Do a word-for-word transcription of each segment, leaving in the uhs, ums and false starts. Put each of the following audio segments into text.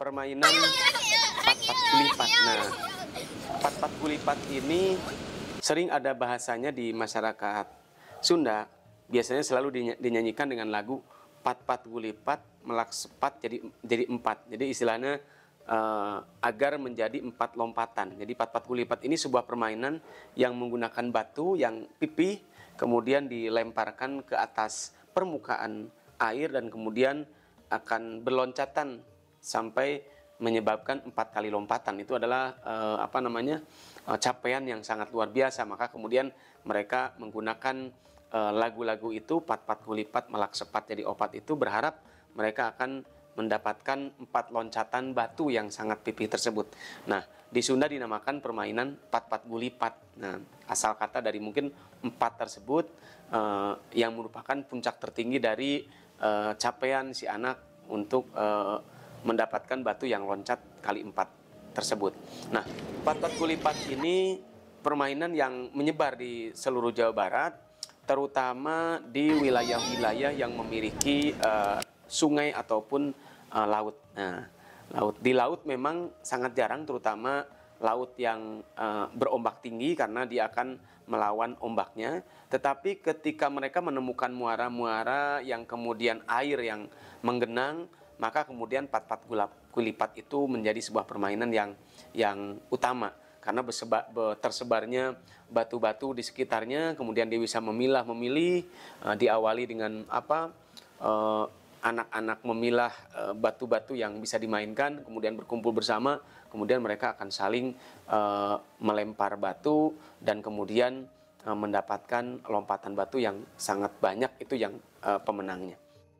permainan pat-pat kulipat. Nah, pat-pat kulipat ini sering ada bahasanya di masyarakat Sunda, biasanya selalu dinya- dinyanyikan dengan lagu pat-pat kulipat melak sepat jadi jadi empat. Jadi istilahnya eh, agar menjadi empat lompatan. Jadi pat-pat kulipat ini sebuah permainan yang menggunakan batu yang pipih kemudian dilemparkan ke atas permukaan air dan kemudian akan berloncatan sampai menyebabkan empat kali lompatan. Itu adalah eh, apa namanya eh, capaian yang sangat luar biasa. Maka kemudian mereka menggunakan eh, lagu-lagu itu pat-pat kulipat melak sepat jadi opat itu berharap mereka akan mendapatkan empat loncatan batu yang sangat pipih tersebut. Nah, di Sunda dinamakan permainan pat-pat gulipat. Nah, asal kata dari mungkin empat tersebut eh, yang merupakan puncak tertinggi dari eh, capaian si anak untuk eh, mendapatkan batu yang loncat kali empat tersebut. Nah, pat-pat gulipat ini permainan yang menyebar di seluruh Jawa Barat, terutama di wilayah-wilayah yang memiliki eh, sungai ataupun uh, laut. Nah, laut di laut memang sangat jarang, terutama laut yang uh, berombak tinggi karena dia akan melawan ombaknya. Tetapi ketika mereka menemukan muara-muara yang kemudian air yang menggenang, maka kemudian pat-pat kulipat itu menjadi sebuah permainan yang yang utama karena berseba, be, tersebarnya batu-batu di sekitarnya, kemudian dia bisa memilah, memilih, uh, diawali dengan apa? Uh, anak-anak memilah batu-batu yang bisa dimainkan, kemudian berkumpul bersama, kemudian mereka akan saling uh, melempar batu dan kemudian uh, mendapatkan lompatan batu yang sangat banyak, itu yang uh, pemenangnya.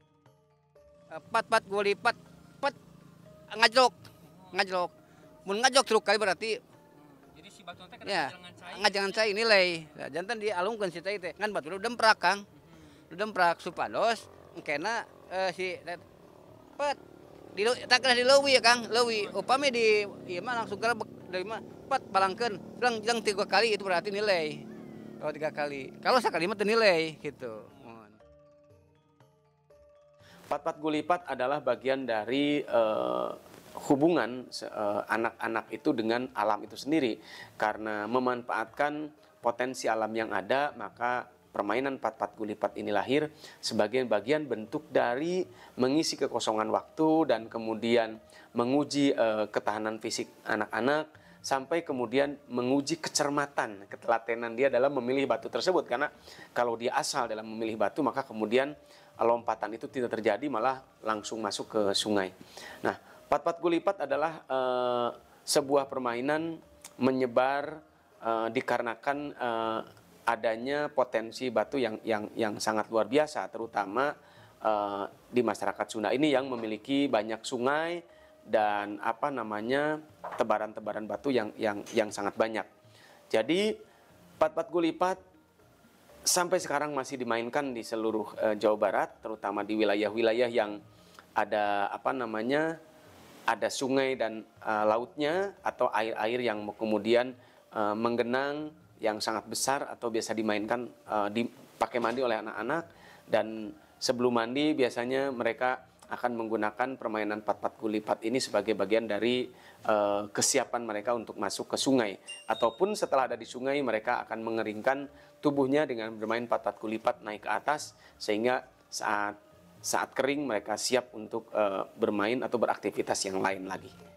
Pat-pat gulipat, pat ngajlok, ngajlok. Mun ngajlok truk kali berarti Jadi si batu teh ya, ngajangan cai. ngajangan cai nilai. Nah, jantan dialungkeun si teh teh. Ngan batu demprak Kang. Demprak supados engkena uh, si pet di tak kena di leuwih ya Kang, leuwih upami di ieu mah langsung gerebek dari mah pet balangkeun jelang jelang tiga kali itu berarti nilai. Kalau tiga kali. Kalau sakali mah teu nilai gitu. Pat-pat gulipat adalah bagian dari uh, hubungan uh, anak-anak itu dengan alam itu sendiri. Karena memanfaatkan potensi alam yang ada, maka permainan pat-pat gulipat ini lahir sebagai bagian bentuk dari mengisi kekosongan waktu dan kemudian menguji uh, ketahanan fisik anak-anak sampai kemudian menguji kecermatan, ketelatenan dia dalam memilih batu tersebut. Karena kalau dia asal dalam memilih batu, maka kemudian lompatan itu tidak terjadi, malah langsung masuk ke sungai. Nah, pat-pat gulipat adalah uh, sebuah permainan menyebar uh, dikarenakan uh, adanya potensi batu yang yang yang sangat luar biasa, terutama uh, di masyarakat Sunda ini yang memiliki banyak sungai dan apa namanya tebaran-tebaran batu yang yang yang sangat banyak. Jadi pat-pat gulipat sampai sekarang masih dimainkan di seluruh uh, Jawa Barat, terutama di wilayah-wilayah yang ada apa namanya ada sungai dan uh, lautnya atau air-air yang kemudian uh, menggenang yang sangat besar atau biasa dimainkan uh, dipakai mandi oleh anak-anak. Dan sebelum mandi biasanya mereka akan menggunakan permainan pat-pat gulipat ini sebagai bagian dari uh, kesiapan mereka untuk masuk ke sungai, ataupun setelah ada di sungai mereka akan mengeringkan tubuhnya dengan bermain pat-pat gulipat naik ke atas, sehingga saat saat kering mereka siap untuk uh, bermain atau beraktivitas yang lain lagi.